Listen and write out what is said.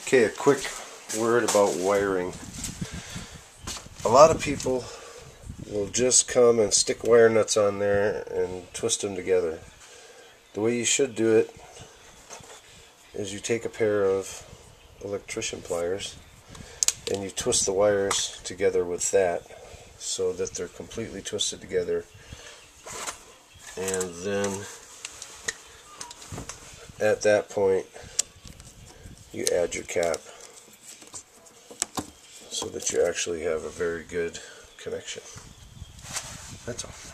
Okay, a quick word about wiring. A lot of people will just come and stick wire nuts on there and twist them together. The way you should do it is you take a pair of electrician pliers and you twist the wires together with that so that they're completely twisted together, and then at that point you add your cap so that you actually have a very good connection. That's all.